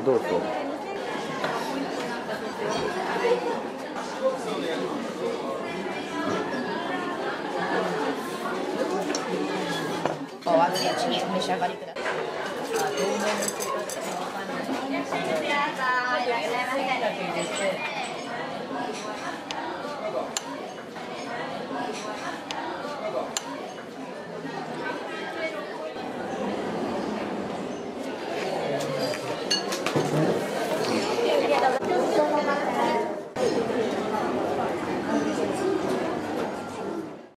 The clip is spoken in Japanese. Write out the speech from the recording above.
どうぞ。 お熱いうちにお召し上がりください。